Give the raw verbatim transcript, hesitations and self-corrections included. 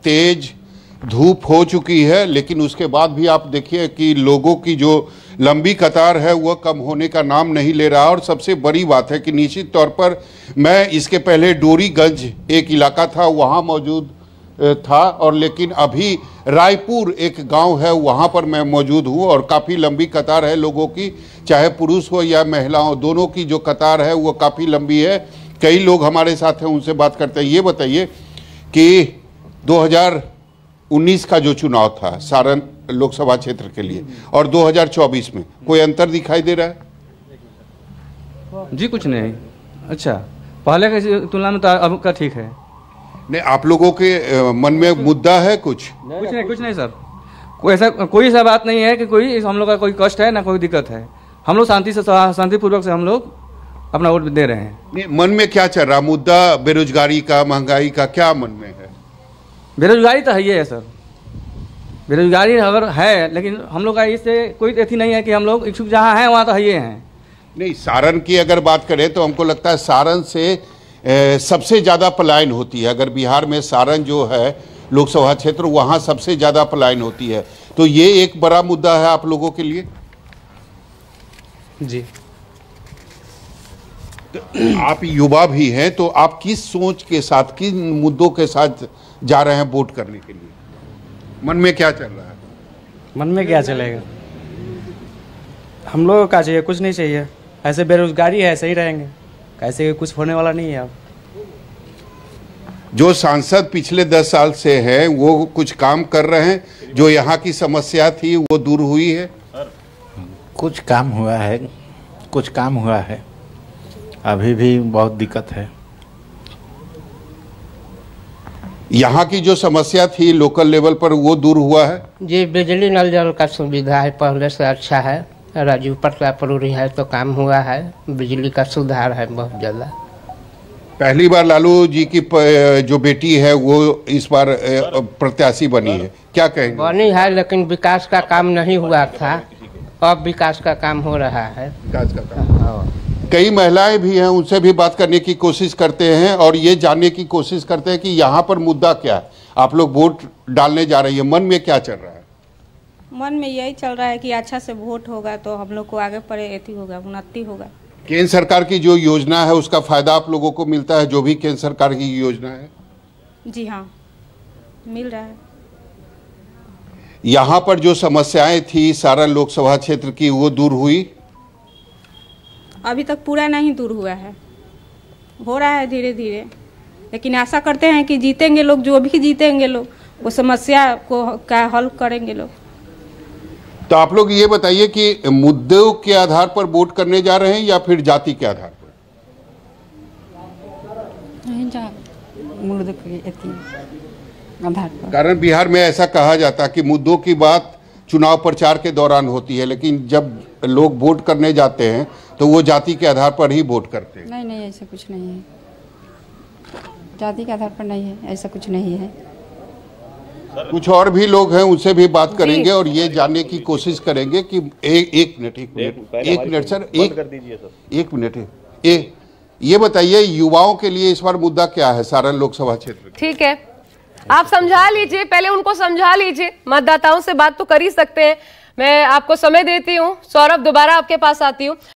तेज धूप हो चुकी है, लेकिन उसके बाद भी आप देखिए कि लोगों की जो लंबी कतार है वह कम होने का नाम नहीं ले रहा। और सबसे बड़ी बात है कि निश्चित तौर पर मैं इसके पहले डोरीगंज एक इलाका था वहाँ मौजूद था, और लेकिन अभी रायपुर एक गांव है वहाँ पर मैं मौजूद हूँ और काफ़ी लंबी कतार है लोगों की, चाहे पुरुष हो या महिलाओं, दोनों की जो कतार है वो काफ़ी लंबी है। कई लोग हमारे साथ हैं, उनसे बात करते हैं। ये बताइए कि दो हज़ार उन्नीस का जो चुनाव था सारण लोकसभा क्षेत्र के लिए और दो हज़ार चौबीस में कोई अंतर दिखाई दे रहा है? जी कुछ नहीं। अच्छा, पहले की तुलना में तो अब का ठीक है। नहीं, आप लोगों के मन में मुद्दा है कुछ? कुछ नहीं, कुछ नहीं सर, कोई ऐसा कोई ऐसा बात नहीं है कि कोई हम लोग का कोई कष्ट है ना कोई दिक्कत है। हम लोग शांति से शांतिपूर्वक से हम लोग अपना वोट दे रहे हैं। नहीं, मन में क्या चल रहा? मुद्दा बेरोजगारी का, महंगाई का, क्या मन में है? बेरोजगारी तो है ही है सर, बेरोजगारी अगर है, लेकिन हम लोग का इससे कोई ऐसी नहीं है कि हम लोग इच्छुक जहाँ हैं वहाँ तो है ही हैं। नहीं, सारण की अगर बात करें तो हमको लगता है सारण से ए, सबसे ज़्यादा पलायन होती है। अगर बिहार में सारण जो है लोकसभा क्षेत्र, वहाँ सबसे ज़्यादा पलायन होती है, तो ये एक बड़ा मुद्दा है आप लोगों के लिए। जी, तो आप युवा भी हैं, तो आप किस सोच के साथ, किन मुद्दों के साथ जा रहे हैं वोट करने के लिए? मन में क्या चल रहा है? मन में क्या चलेगा, हम लोगों का चाहिए कुछ नहीं चाहिए। ऐसे बेरोजगारी है, ऐसे ही रहेंगे, कैसे कुछ होने वाला नहीं है। अब जो सांसद पिछले दस साल से हैं वो कुछ काम कर रहे हैं, जो यहाँ की समस्या थी वो दूर हुई है? कुछ काम हुआ है, कुछ काम हुआ है, अभी भी बहुत दिक्कत है। यहाँ की जो समस्या थी लोकल लेवल पर वो दूर हुआ है? जी, बिजली नल जल का सुविधा है पहले से अच्छा है। राजीव प्रतापरूरी है तो काम हुआ है, बिजली का सुधार है बहुत ज़्यादा। पहली बार लालू जी की जो बेटी है वो इस बार प्रत्याशी बनी है, क्या कहेंगे? बनी है, लेकिन विकास का काम नहीं हुआ था, अब विकास का काम हो रहा है। विकास का काम। कई महिलाएं भी हैं, उनसे भी बात करने की कोशिश करते हैं और ये जानने की कोशिश करते हैं कि यहाँ पर मुद्दा क्या है। आप लोग वोट डालने जा रही है, मन में क्या चल रहा है? मन में यही चल रहा है कि अच्छा से वोट होगा तो हम लोग को आगे पड़े होगा, उन्नति होगा। केंद्र सरकार की जो योजना है उसका फायदा आप लोगों को मिलता है, जो भी केंद्र सरकार की योजना है? जी हाँ, मिल रहा है। यहाँ पर जो समस्याएं थी सारण लोकसभा क्षेत्र की वो दूर हुई? अभी तक पूरा नहीं दूर हुआ है, हो रहा है धीरे धीरे, लेकिन आशा करते हैं कि जीतेंगे लोग, जो भी जीतेंगे लोग वो समस्या को का हल करेंगे लोग। तो आप लोग ये बताइए कि मुद्दों के आधार पर वोट करने जा रहे हैं या फिर जाति के आधार पर? आधार पर। कारण बिहार में ऐसा कहा जाता है कि मुद्दों की बात चुनाव प्रचार के दौरान होती है, लेकिन जब लोग वोट करने जाते हैं तो वो जाति के आधार पर ही वोट करते हैं। नहीं नहीं, ऐसा कुछ नहीं है, जाति के आधार पर नहीं है, ऐसा कुछ नहीं है। कुछ और भी लोग हैं, उनसे भी बात करेंगे और ये जानने की कोशिश करेंगे कि एक एक मिनट एक मिनट एक मिनट सर एक कर दीजिए सर एक मिनट ए, ये बताइए युवाओं के लिए इस बार मुद्दा क्या है सारण लोकसभा क्षेत्र? ठीक है, आप समझा लीजिए, पहले उनको समझा लीजिए, मतदाताओं से बात तो कर ही सकते हैं। मैं आपको समय देती हूँ। सौरभ, दोबारा आपके पास आती हूँ।